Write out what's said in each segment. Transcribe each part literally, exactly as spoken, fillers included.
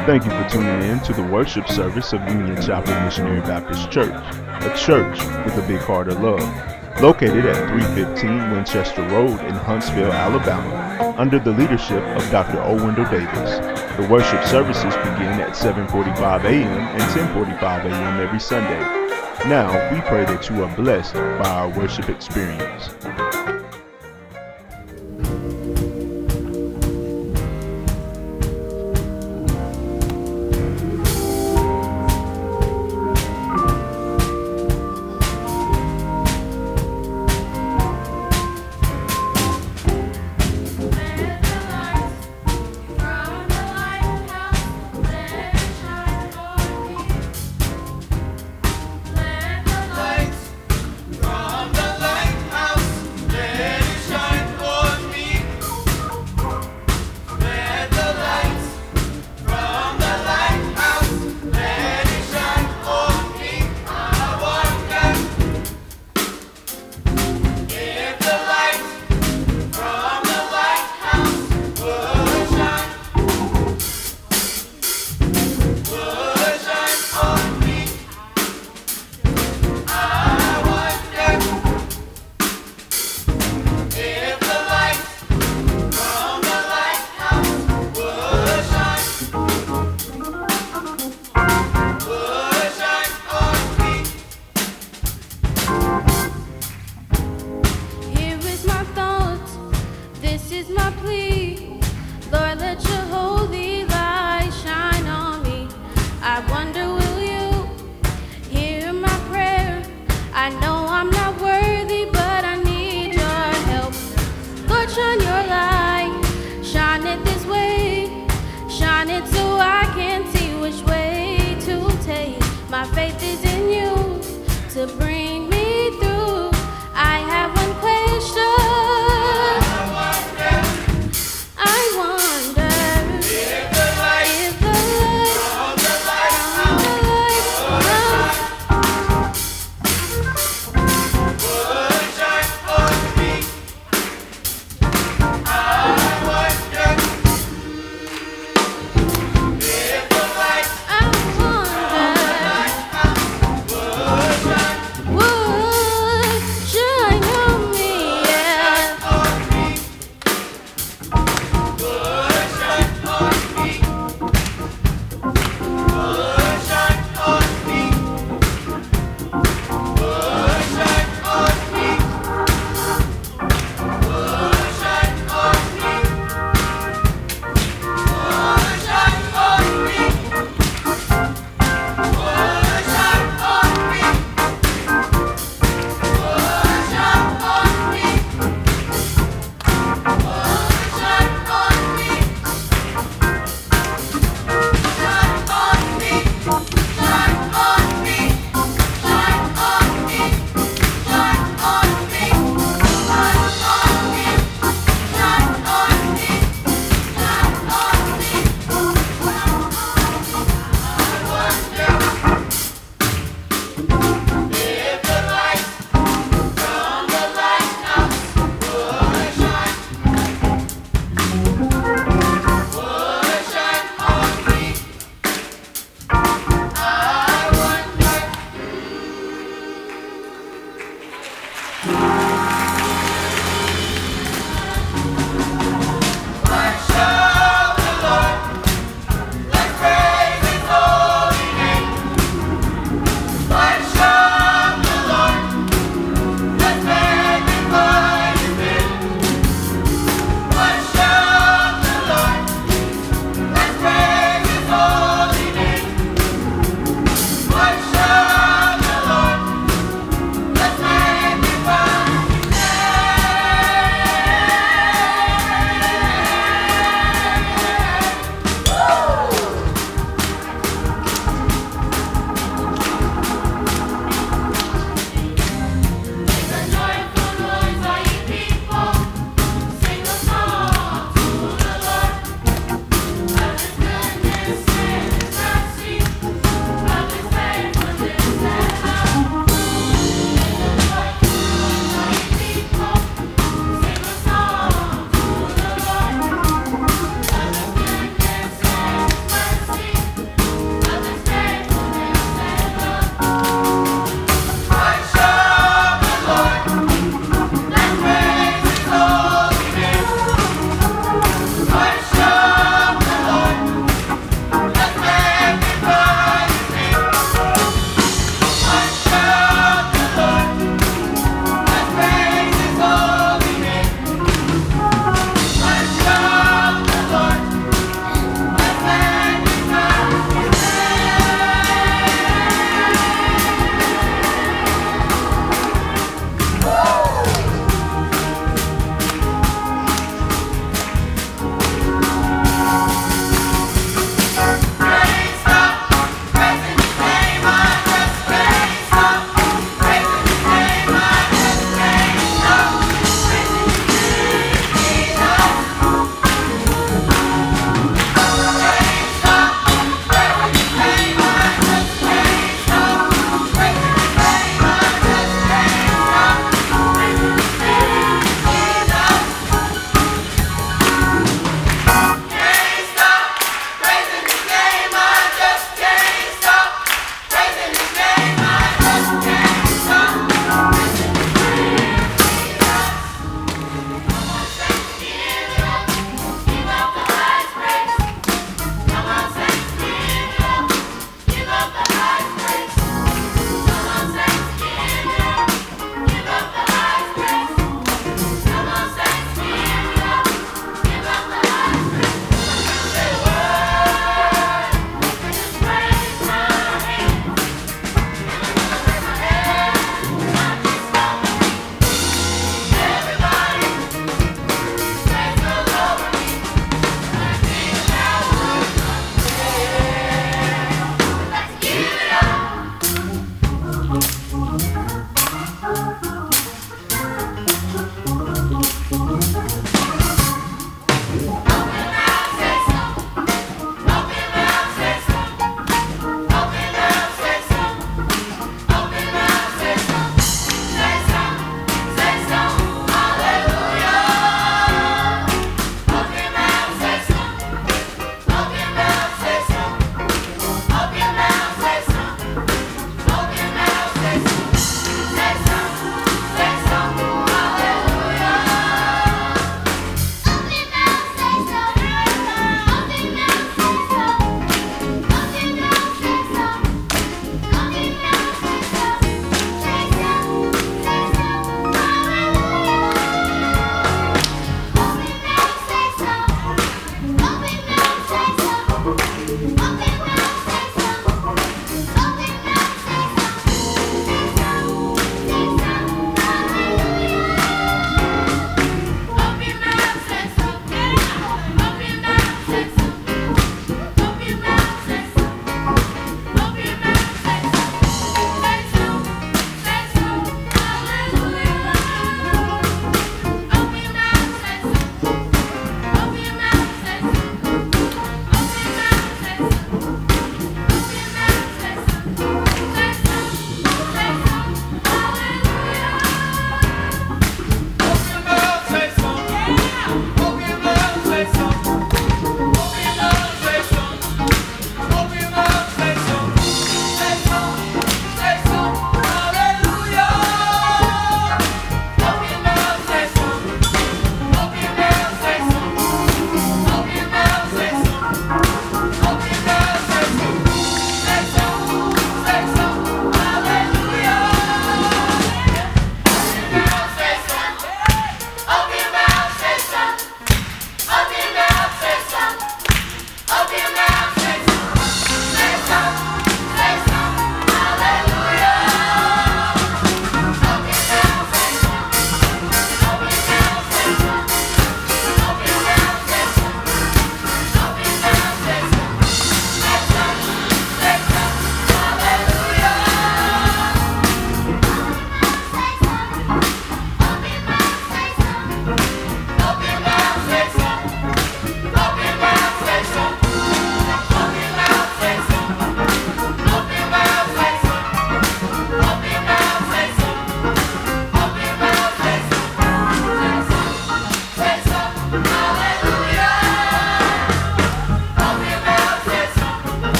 Thank you for tuning in to the worship service of Union Chapel Missionary Baptist Church, a church with a big heart of love, located at three fifteen Winchester Road in Huntsville, Alabama, under the leadership of Doctor O. Wendell Davis. The worship services begin at seven forty-five a m and ten forty-five a m every Sunday. Now, we pray that you are blessed by our worship experience.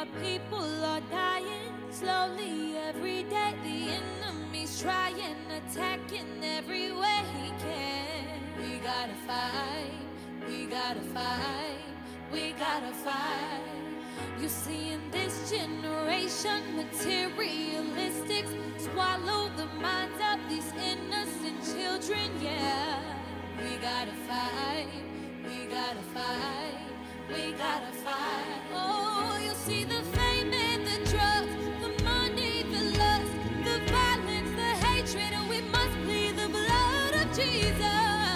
our people are dying slowly every day. The enemy's trying, attacking every way he can. We gotta fight, we gotta fight, we gotta fight. You see, in this generation, materialistics swallow the minds of these innocent children, yeah. We gotta fight, we gotta fight, we gotta fight. Oh, you see the fame and the drugs, the money, the lust, the violence, the hatred, and we must plead the blood of Jesus.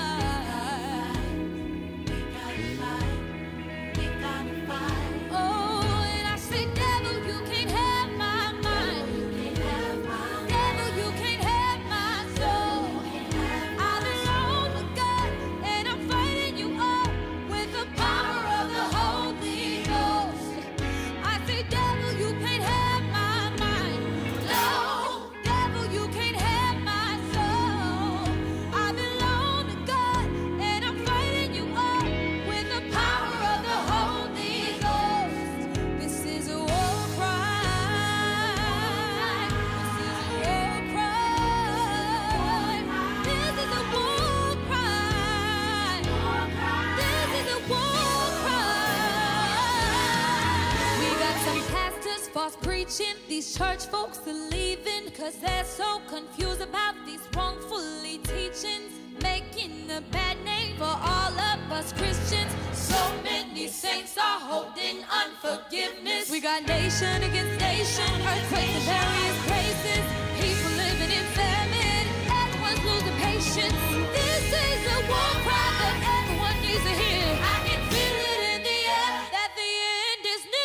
Preaching, these church folks are leaving, cause they're so confused about these wrongfully teachings, making a bad name for all of us Christians. So many saints are holding unforgiveness. We got nation against nation, earthquakes in various places, people living in famine, everyone's losing patience. This is a war cry that everyone needs to hear. I can feel it in the air that the end is near.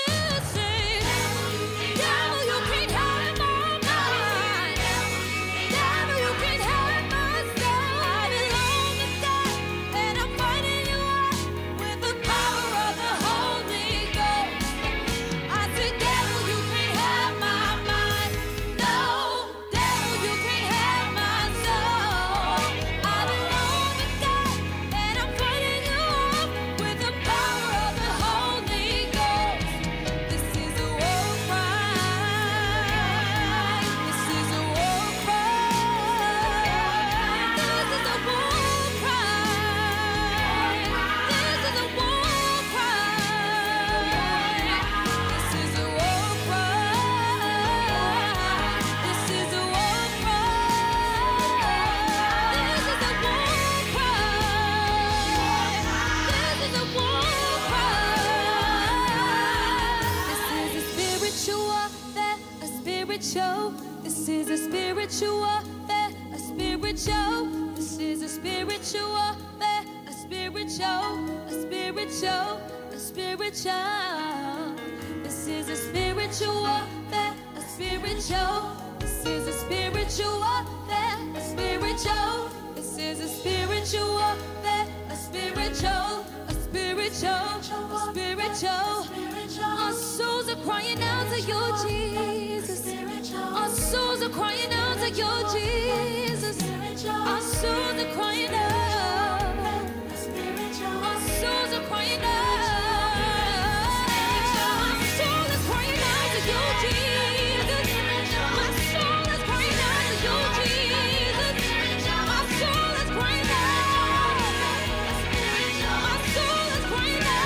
This is a spiritual warfare, a spiritual. This is a spiritual warfare, a spiritual, a spiritual, a spiritual. This is a spiritual warfare, a spiritual. This is a spiritual warfare, a spiritual. This is a spiritual warfare, a spiritual, a spiritual, a spiritual. Our souls are crying out to you, Jesus. Our souls are crying out to you, Jesus. Our souls are crying out. Our souls are crying out. Our soul is crying out to you, Jesus. My soul is crying out to you, Jesus. My soul is crying out. My soul is crying out.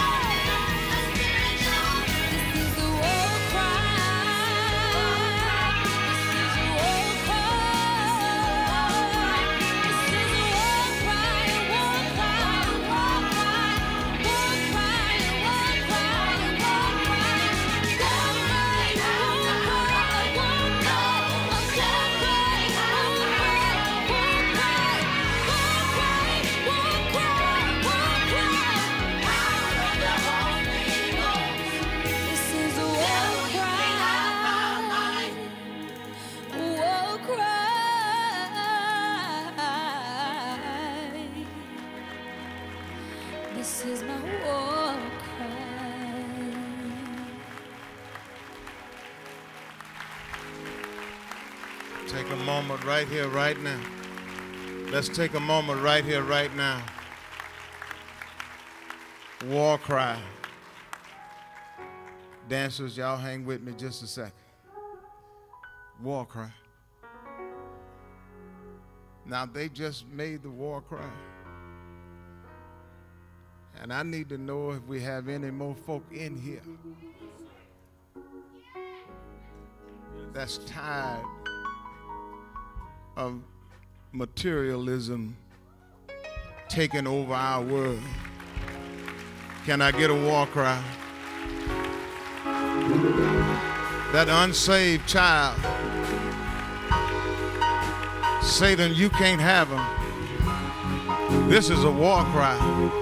This is my war cry. Take a moment right here, right now. Let's take a moment right here, right now. War cry. Dancers, y'all hang with me just a second. War cry. Now, they just made the war cry. And I need to know if we have any more folk in here that's tired of materialism taking over our world. Can I get a war cry? That unsaved child, Satan, you can't have him. This is a war cry.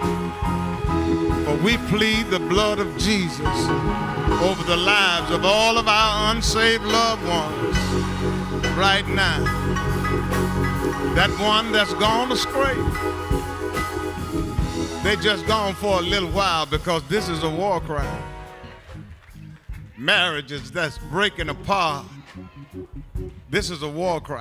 For we plead the blood of Jesus over the lives of all of our unsaved loved ones right now. That one that's gone astray, they just gone for a little while, because this is a war cry. Marriages that's breaking apart, this is a war cry.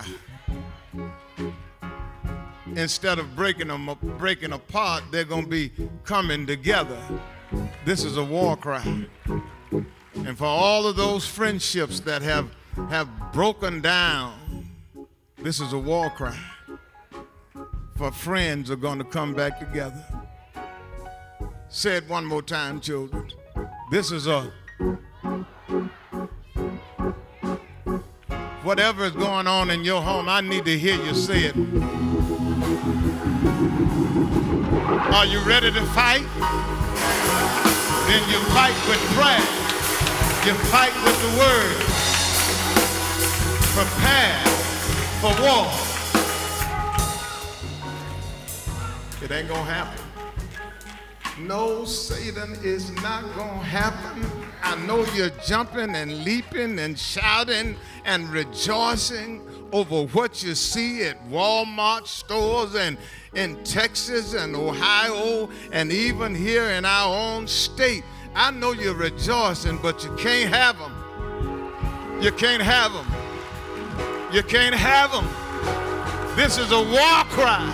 Instead of breaking them breaking apart, they're going to be coming together. This is a war cry. And for all of those friendships that have have broken down, this is a war cry. For friends are going to come back together. Say it one more time, children. This is a whatever is going on in your home, I need to hear you say it. Are you ready to fight? Then you fight with prayer. You fight with the word. Prepare for war. It ain't gonna happen. No, Satan, is not gonna happen. I know you're jumping and leaping and shouting and rejoicing over what you see at Walmart stores and in Texas and Ohio and even here in our own state. I know you're rejoicing, but you can't have them. You can't have them. You can't have them. This is a war cry.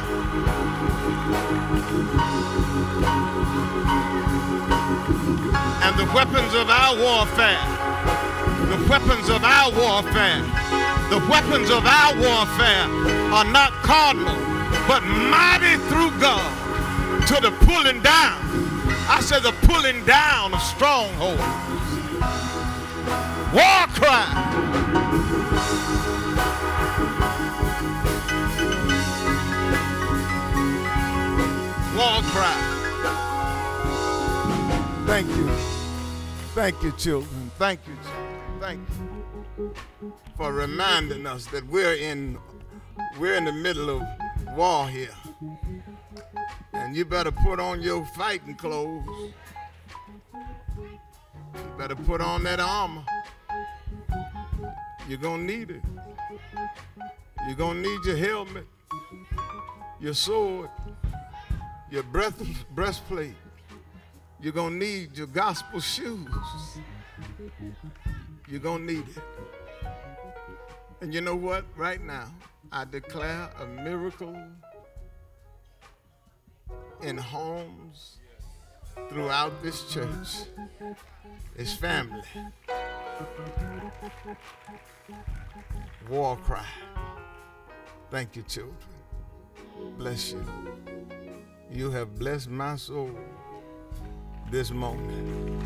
And the weapons of our warfare, the weapons of our warfare, the weapons of our warfare are not carnal, but mighty through God to the pulling down. I said the pulling down of strongholds. War cry. War cry. Thank you. Thank you, children. Thank you, children. Thank you for reminding us that we're in we're in the middle of war here. And you better put on your fighting clothes. You better put on that armor. You're gonna need it. You're gonna need your helmet, your sword, your breath, breastplate. You're gonna need your gospel shoes. You're gonna need it. And you know what? Right now, I declare a miracle in homes throughout this church. It's family. War cry. Thank you, children. Bless you. You have blessed my soul this moment.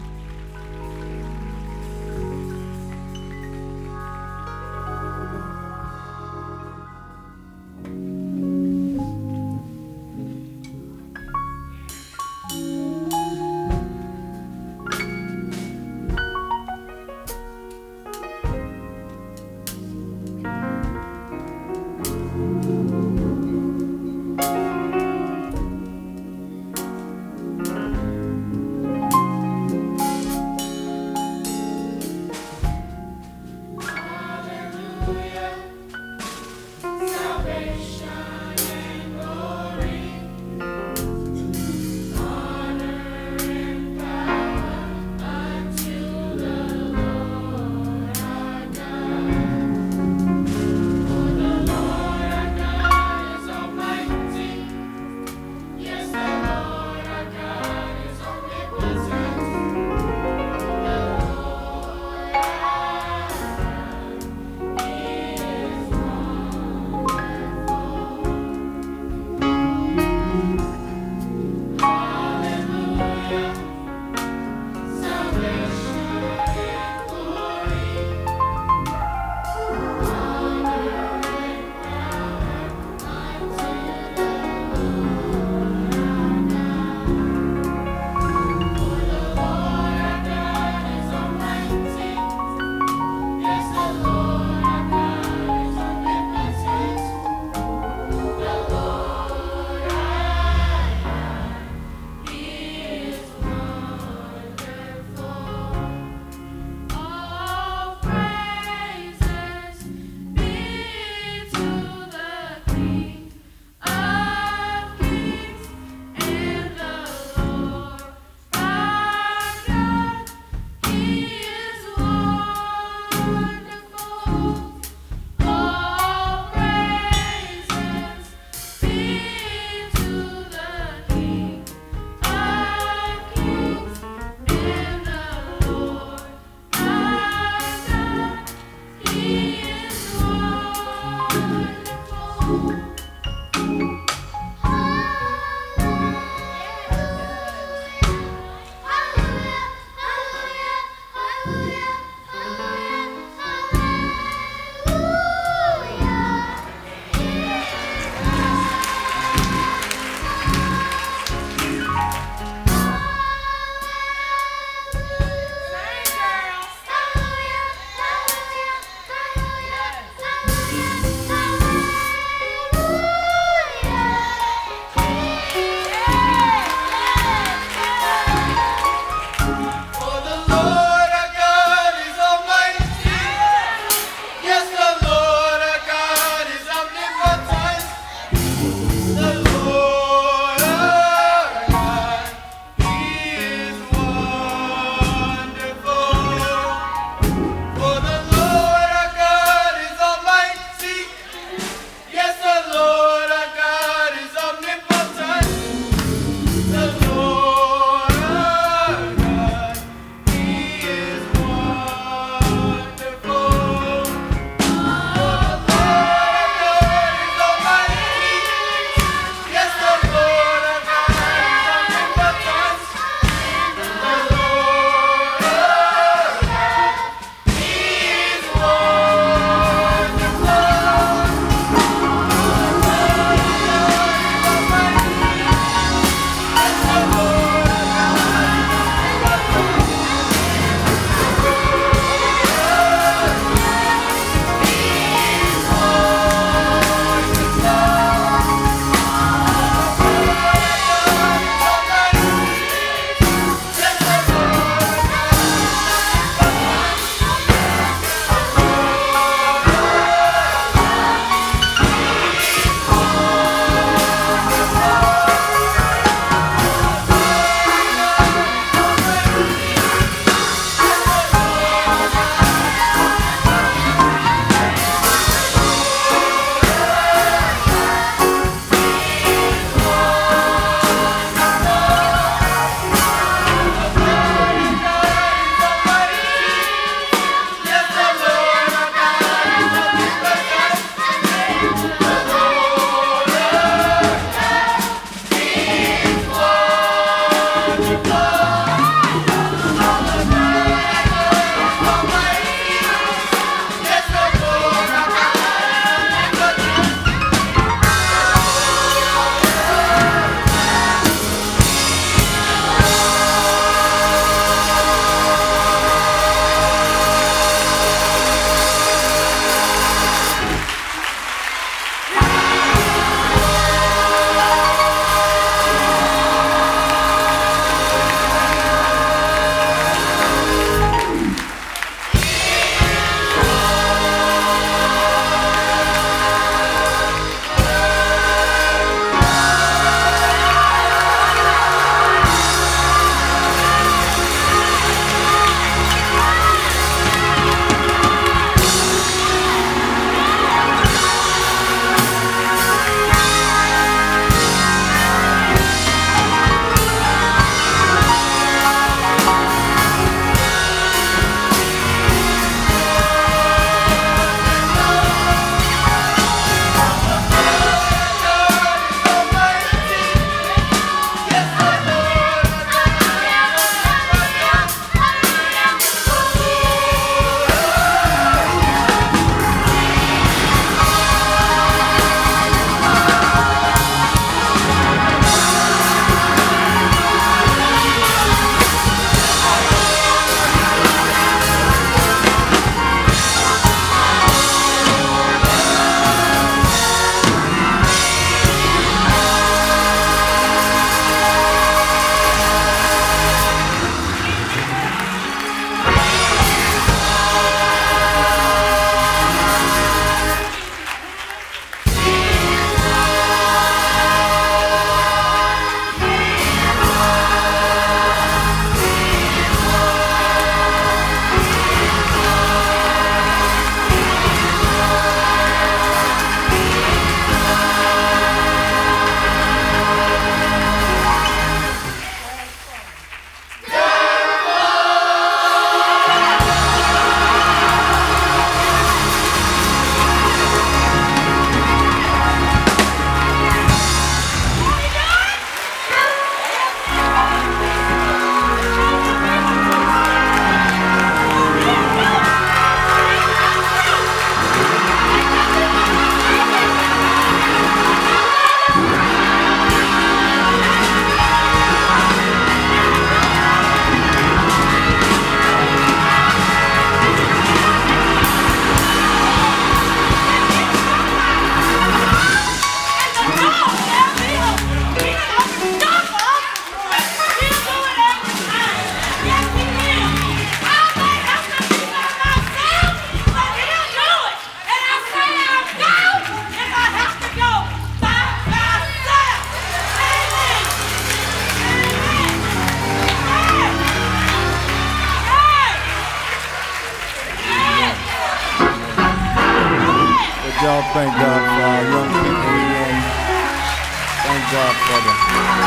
all thank God for our young people again. Thank God for them.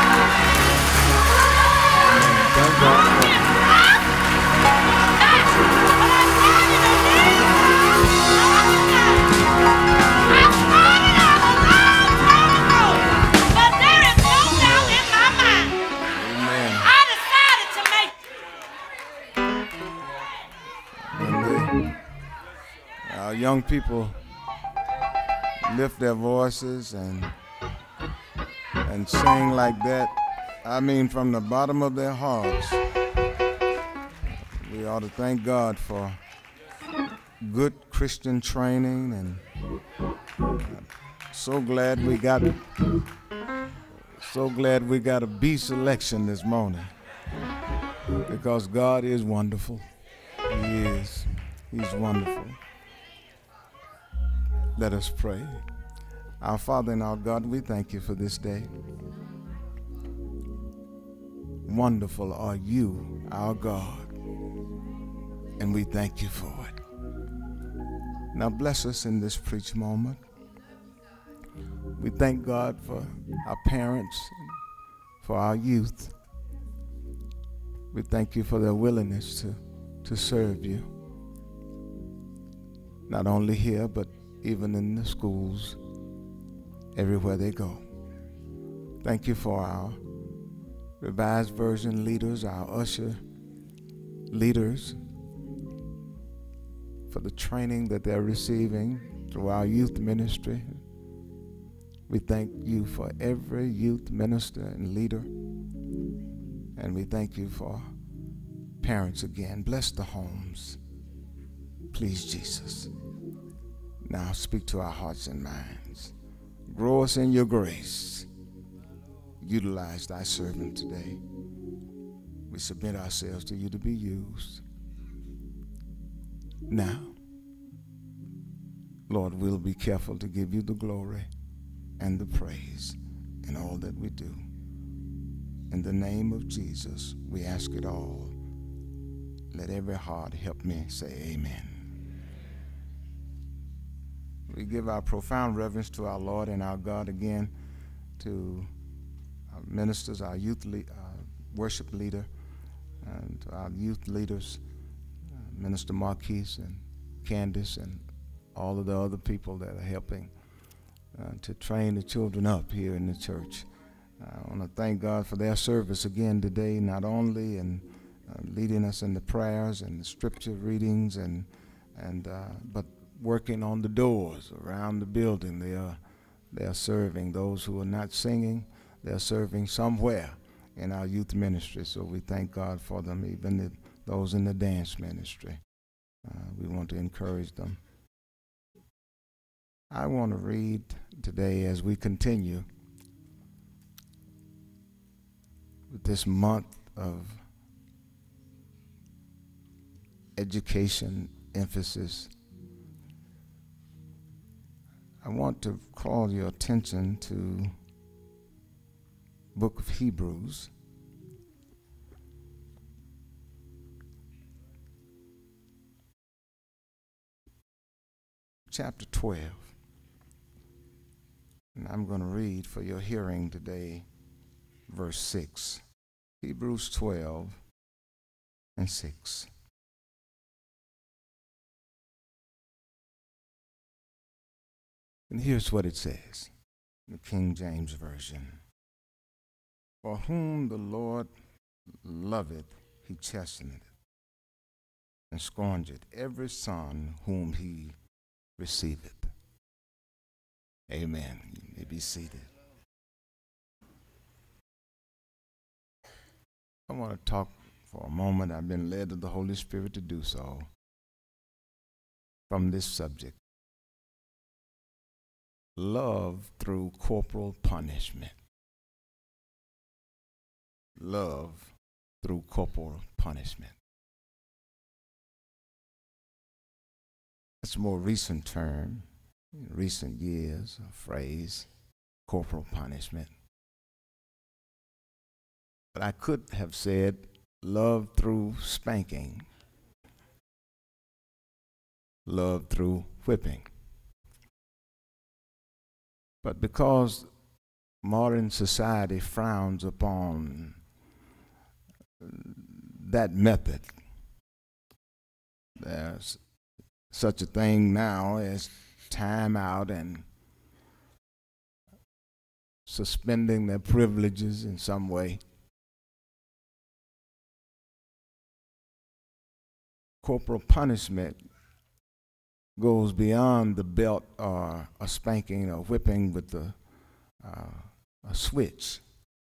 Amen. Thank God for them. Our young people lift their voices and and sing like that. I mean, from the bottom of their hearts. We ought to thank God for good Christian training, and I'm so glad we got so glad we got a B selection this morning, because God is wonderful. He is. He's wonderful. Let us pray. Our Father and our God, we thank you for this day. Wonderful are you, our God, and we thank you for it. Now bless us in this preach moment. We thank God for our parents, for our youth. We thank you for their willingness to, to serve you, not only here, but even in the schools, everywhere they go. Thank you for our Revised Version leaders, our usher leaders, for the training that they're receiving through our youth ministry. We thank you for every youth minister and leader, and we thank you for parents again. Bless the homes, please, Jesus. Now speak to our hearts and minds. Grow us in your grace. Utilize thy servant today. We submit ourselves to you to be used. Now, Lord, we'll be careful to give you the glory and the praise in all that we do. In the name of Jesus, we ask it all. Let every heart help me say amen. We give our profound reverence to our Lord and our God again, to our ministers, our youth le- uh, worship leader, and to our youth leaders, uh, Minister Marquise and Candace, and all of the other people that are helping uh, to train the children up here in the church. I want to thank God for their service again today, not only in uh, leading us in the prayers and the scripture readings, and and uh, but working on the doors around the building. They are, they are serving those who are not singing. They're serving somewhere in our youth ministry. So we thank God for them, even the, those in the dance ministry. Uh, we want to encourage them. I want to read today, as we continue with this month of education emphasis, I want to call your attention to book of Hebrews, chapter twelve. And I'm going to read for your hearing today verse six. Hebrews twelve and six. And here's what it says in the King James Version. For whom the Lord loveth, he chasteneth, and scourgeth every son whom he receiveth. Amen. You may be seated. I want to talk for a moment. I've been led of the Holy Spirit to do so from this subject. Love through corporal punishment. Love through corporal punishment. It's a more recent term, in recent years, a phrase, corporal punishment. But I could have said love through spanking, love through whipping. But because modern society frowns upon that method, there's such a thing now as time out and suspending their privileges in some way. Corporal punishment goes beyond the belt or a spanking or whipping with the, uh, a switch.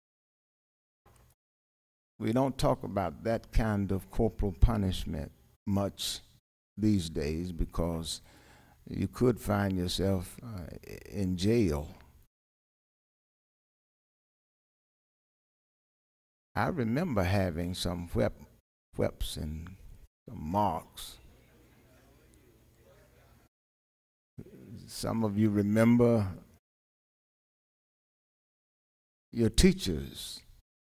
We don't talk about that kind of corporal punishment much these days because you could find yourself uh, in jail. I remember having some whip, whips and some marks. Some of you remember your teachers,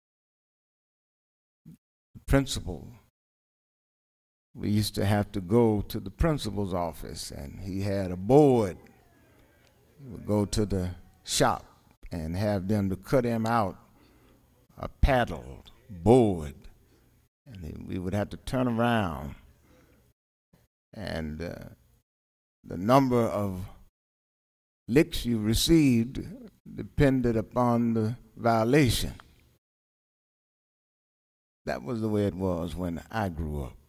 the principal. We used to have to go to the principal's office, and he had a board. We would go to the shop and have them to cut him out a paddled board, and we would have to turn around, and uh, the number of licks you received depended upon the violation. That was the way it was when I grew up.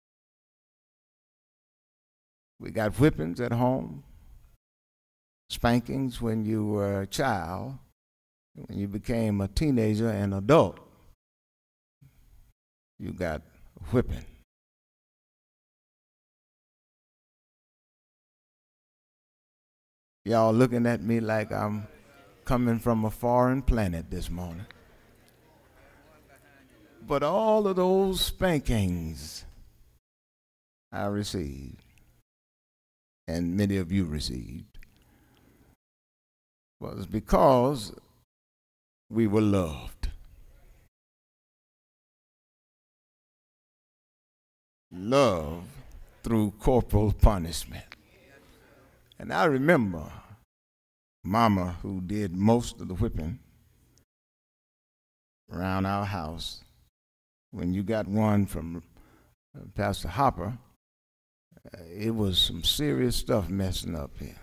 We got whippings at home, spankings when you were a child. When you became a teenager and adult, you got a whipping. Y'all looking at me like I'm coming from a foreign planet this morning. But all of those spankings I received, and many of you received, was because we were loved. Love through corporal punishment. And I remember Mama, who did most of the whipping around our house. When you got one from uh, Pastor Hopper, uh, it was some serious stuff messing up here.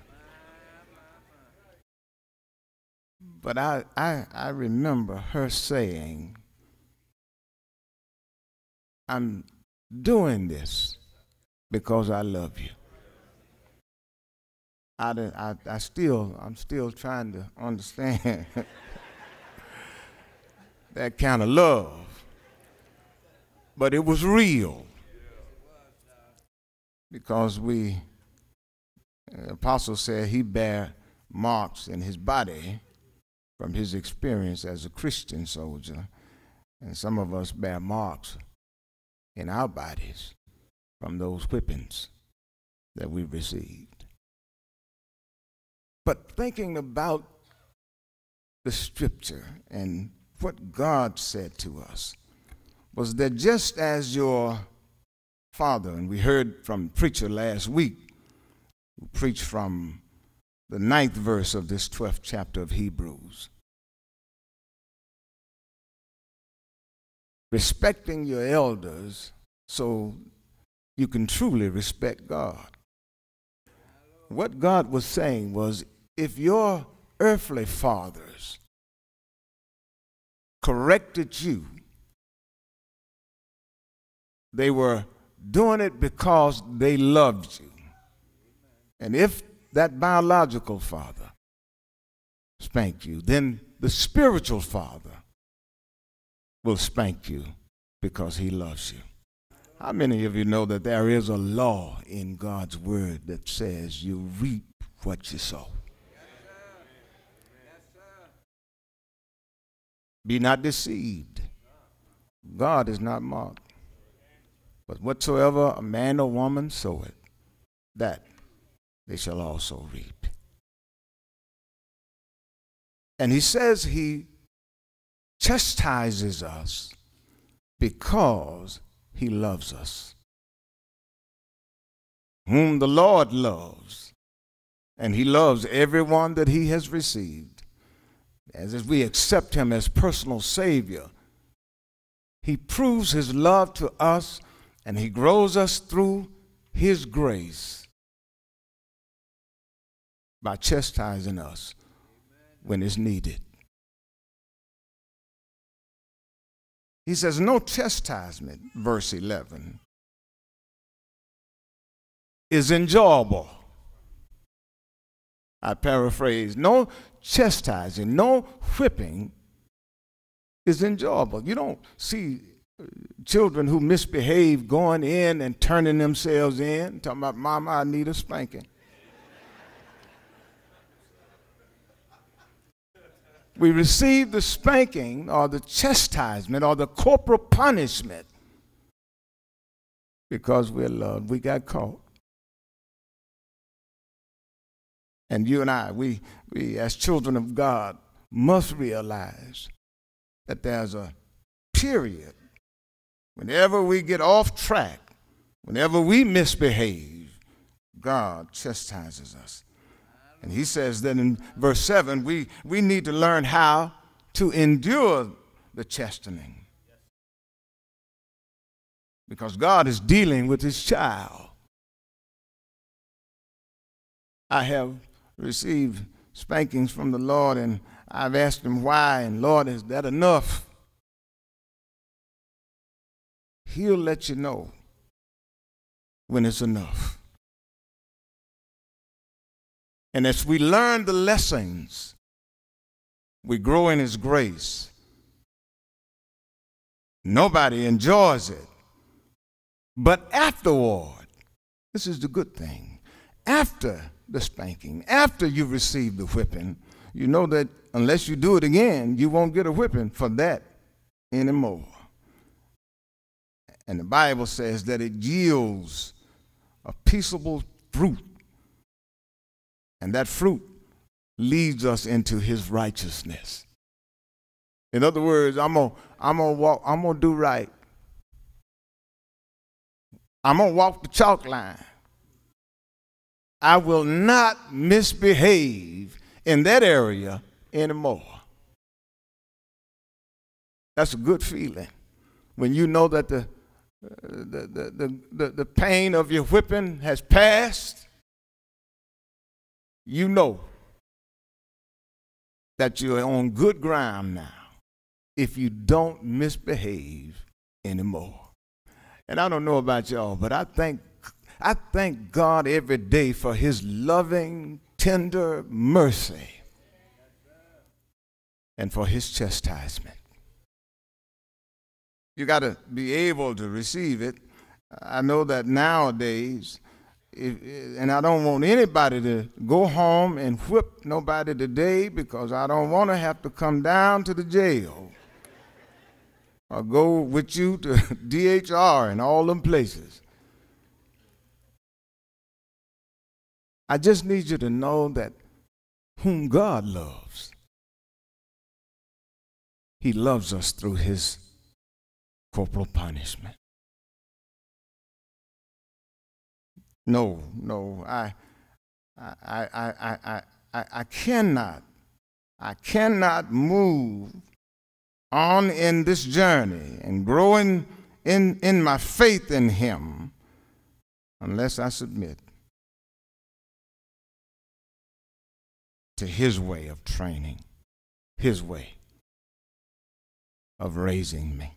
But I, I, I remember her saying, I'm doing this because I love you. I, I, I still, I'm still trying to understand that kind of love. But it was real. Because we, the apostle said he bare marks in his body from his experience as a Christian soldier. And some of us bear marks in our bodies from those whippings that we received. But thinking about the scripture and what God said to us was that just as your father, and we heard from the preacher last week, who preached from the ninth verse of this twelfth chapter of Hebrews, respecting your elders so you can truly respect God. What God was saying was, if your earthly fathers corrected you, they were doing it because they loved you. And if that biological father spanked you, then the spiritual father will spank you because he loves you. How many of you know that there is a law in God's word that says you reap what you sow? Be not deceived. God is not mocked. But whatsoever a man or woman soweth, that they shall also reap. And he says he chastises us because he loves us. Whom the Lord loves, And he loves everyone that he has received. As, as we accept him as personal Savior, he proves his love to us, and he grows us through his grace by chastising us when it's needed. He says, no chastisement, verse eleven, is enjoyable. I paraphrase, no chastising, no whipping is enjoyable. You don't see children who misbehave going in and turning themselves in, talking about, Mama, I need a spanking. We receive the spanking or the chastisement or the corporal punishment because we're loved. We got caught. And you and I, we, we as children of God, must realize that there's a period whenever we get off track, whenever we misbehave, God chastises us. And he says that in verse seven, we, we need to learn how to endure the chastening. Because God is dealing with his child. I have received spankings from the Lord, and I've asked him why, and Lord, is that enough? He'll let you know when it's enough. And as we learn the lessons, we grow in his grace. Nobody enjoys it. But afterward, this is the good thing, after the spanking, after you receive the whipping, you know that unless you do it again, you won't get a whipping for that anymore. And the Bible says that it yields a peaceable fruit. And that fruit leads us into his righteousness. In other words, I'm gonna, I'm gonna walk, I'm gonna do right. I'm gonna walk the chalk line. I will not misbehave in that area anymore. That's a good feeling when you know that the, the, the, the, the, the pain of your whipping has passed. You know that you're on good ground now if you don't misbehave anymore. And I don't know about y'all, but I thank I thank God every day for his loving, tender mercy and for his chastisement. You got to be able to receive it. I know that nowadays, if, and I don't want anybody to go home and whip nobody today because I don't want to have to come down to the jail or go with you to D H R and all them places. I just need you to know that whom God loves, he loves us through his corporal punishment. No, no, I, I, I, I, I, I, I cannot, I cannot move on in this journey and growing in, in my faith in him unless I submit to his way of training, his way of raising me.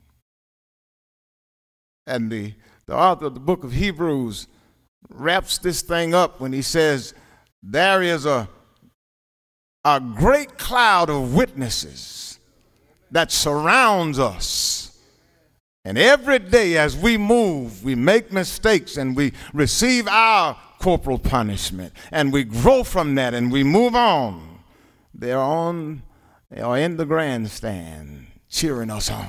And the, the author of the book of Hebrews wraps this thing up when he says, there is a, a great cloud of witnesses that surrounds us. And every day as we move, we make mistakes and we receive our corporal punishment, and we grow from that and we move on. They're on, they are in the grandstand cheering us on.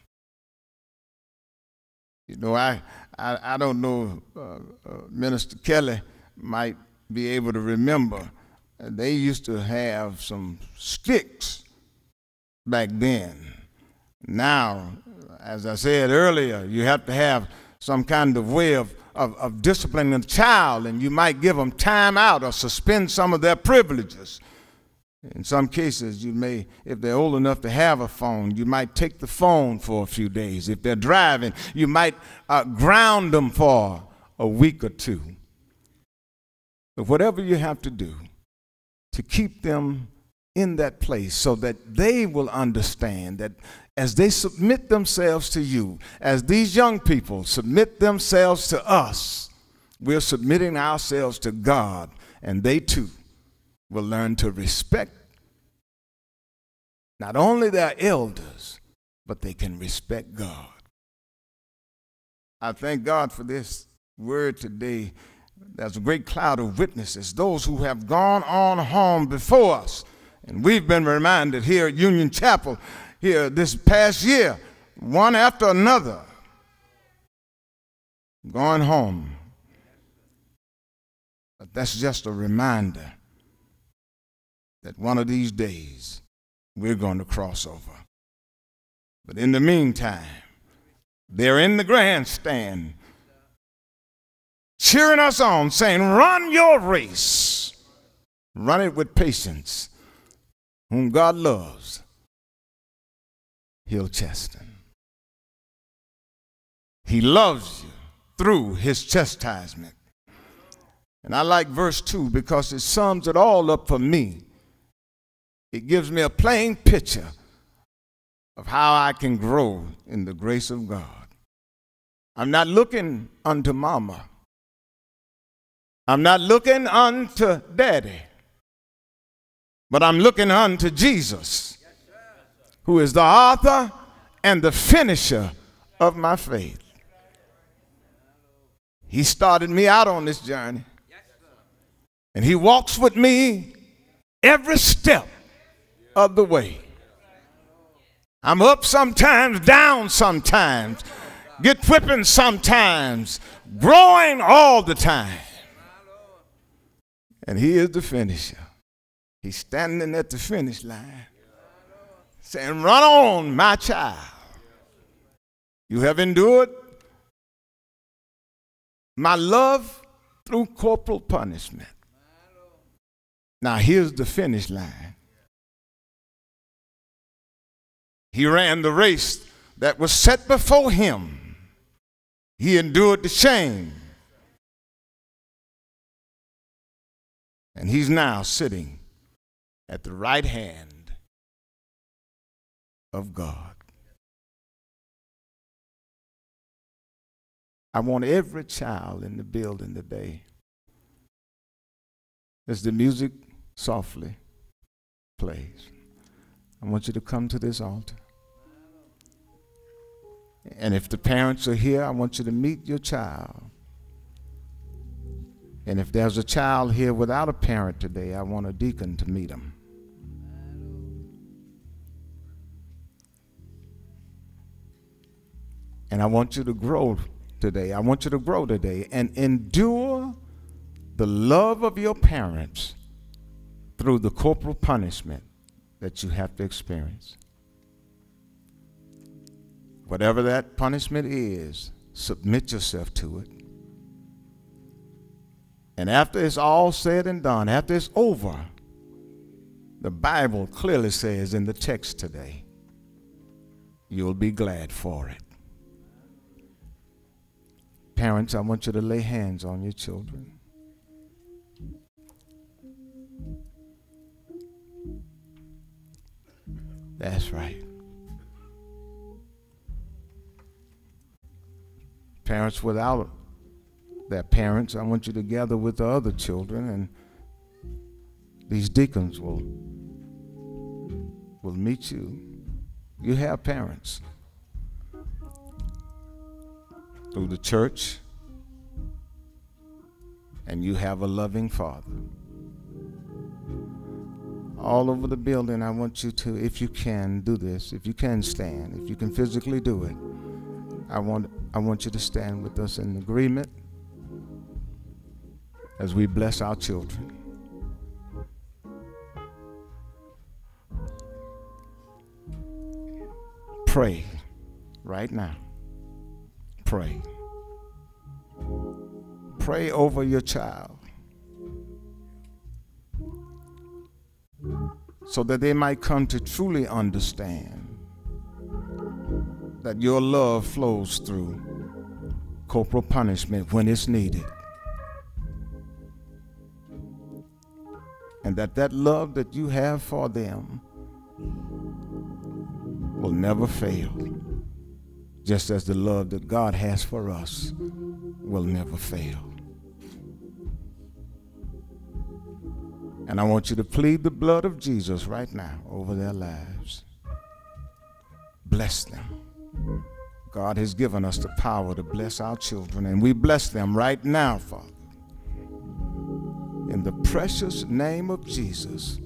You know, I, I, I don't know, uh, uh, Minister Kelly might be able to remember, uh, they used to have some sticks back then. Now, as I said earlier, you have to have some kind of way of of, of disciplining a child, and you might give them time out or suspend some of their privileges. In some cases, you may, if they're old enough to have a phone, you might take the phone for a few days. If they're driving, you might uh, ground them for a week or two. But whatever you have to do to keep them in that place so that they will understand that as they submit themselves to you, as these young people submit themselves to us, we're submitting ourselves to God, and they too will learn to respect not only their elders, but they can respect God. I thank God for this word today. There's a great cloud of witnesses, those who have gone on home before us. And we've been reminded here at Union Chapel here this past year, one after another, going home. But that's just a reminder that one of these days we're going to cross over. But in the meantime, they're in the grandstand cheering us on, saying, run your race. Run it with patience. Whom God loves, he'll chasten. He loves you through his chastisement. And I like verse two because it sums it all up for me. It gives me a plain picture of how I can grow in the grace of God. I'm not looking unto mama. I'm not looking unto daddy. But I'm looking unto Jesus, who is the author and the finisher of my faith. He started me out on this journey, and he walks with me every step of the way. I'm up sometimes, down sometimes, get whipping sometimes, growing all the time. And he is the finisher. He's standing at the finish line saying, run on, my child. You have endured my love through corporal punishment. Now here's the finish line. He ran the race that was set before him. He endured the shame. And he's now sitting at the right hand of God. I want every child in the building today, as the music softly plays, I want you to come to this altar. And if the parents are here, I want you to meet your child. And if there's a child here without a parent today, I want a deacon to meet them. And I want you to grow today. I want you to grow today and endure the love of your parents through the corporal punishment that you have to experience. Whatever that punishment is, submit yourself to it. And after it's all said and done, after it's over, the Bible clearly says in the text today, you'll be glad for it. Parents, I want you to lay hands on your children. That's right. Parents without their parents, I want you to gather with the other children, and these deacons will, will meet you. You have parents through the church, and you have a loving father. All over the building, I want you to, if you can, do this. If you can stand, if you can physically do it, I want, I want you to stand with us in agreement as we bless our children. Pray right now. Pray. Pray over your child so that they might come to truly understand that your love flows through corporal punishment when it's needed. And that that love that you have for them will never fail, just as the love that God has for us will never fail. And I want you to plead the blood of Jesus right now over their lives. Bless them. God has given us the power to bless our children, and we bless them right now, Father. In the precious name of Jesus,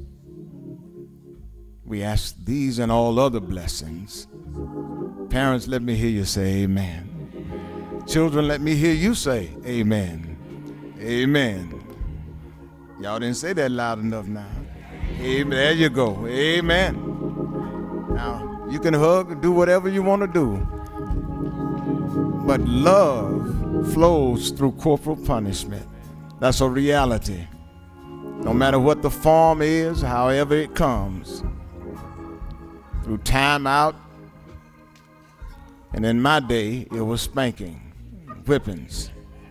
we ask these and all other blessings. Parents, let me hear you say amen. Children, let me hear you say amen. Amen. Y'all didn't say that loud enough now. Amen. There you go. Amen. Now, you can hug and do whatever you want to do, but love flows through corporal punishment. That's a reality. No matter what the form is, however it comes, through time out, and in my day, it was spanking, whippings.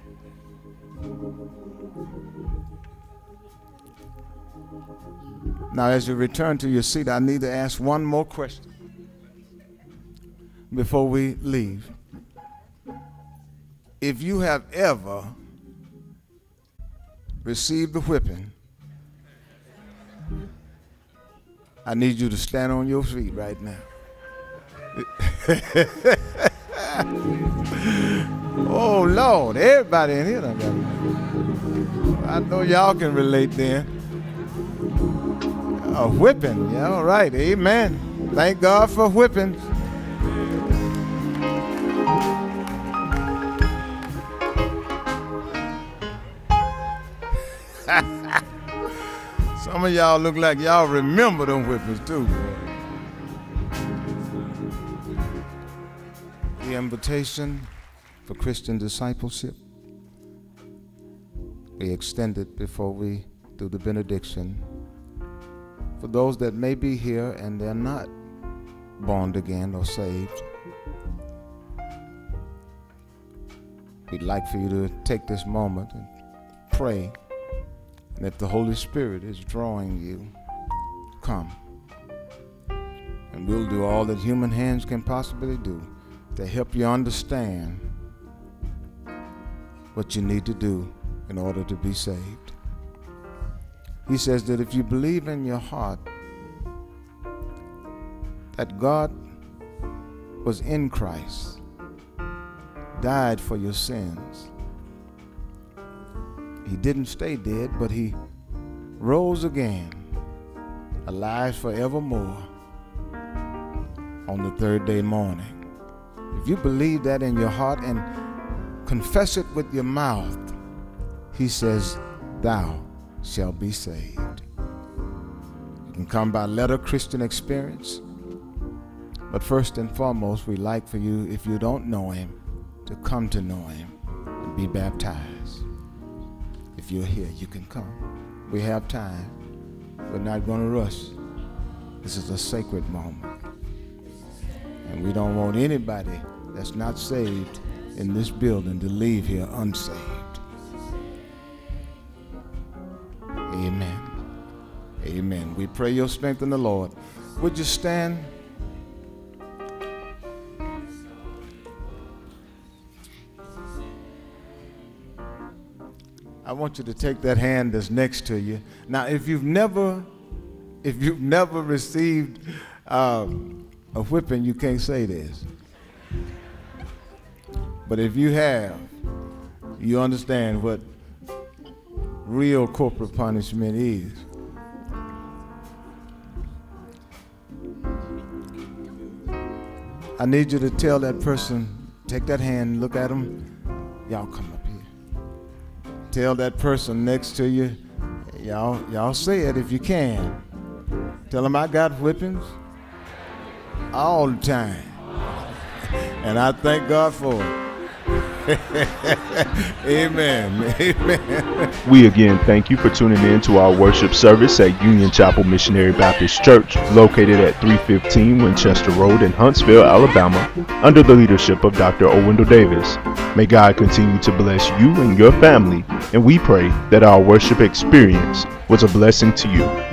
Now, as you return to your seat, I need to ask one more question before we leave. If you have ever received the whipping, I need you to stand on your feet right now. Oh, Lord, everybody in here done got it. I know y'all can relate then. A whipping, yeah, all right, amen. Thank God for whippings. Some of y'all look like y'all remember them whippings too. The invitation for Christian discipleship, we extend it before we do the benediction. For those that may be here and they're not born again or saved, we'd like for you to take this moment and pray. And if the Holy Spirit is drawing you, come. And we'll do all that human hands can possibly do to help you understand what you need to do in order to be saved. He says that if you believe in your heart that God was in Christ, died for your sins, He didn't stay dead, but He rose again, alive forevermore on the third day morning. If you believe that in your heart and confess it with your mouth, He says, thou shalt be saved. You can come by letter Christian experience, but first and foremost, we'd like for you, if you don't know Him, to come to know Him and be baptized. If you're here, you can come. We have time. We're not going to rush. This is a sacred moment. And we don't want anybody that's not saved in this building to leave here unsaved. Amen. Amen. We pray your strength in the Lord. Would you stand? I want you to take that hand that's next to you. Now, if you've never, if you've never received um, a whipping, you can't say this. But if you have, you understand what real corporal punishment is. I need you to tell that person, take that hand, look at them. Y'all come up here. Tell that person next to you, y'all, y'all say it if you can. Tell them I got whippings all the time. And I thank God for it. Amen. Amen. We again thank you for tuning in to our worship service at Union Chapel Missionary Baptist Church, located at three fifteen Winchester Road in Huntsville, Alabama, under the leadership of Doctor O. Wendell Davis. May God continue to bless you and your family, and we pray that our worship experience was a blessing to you.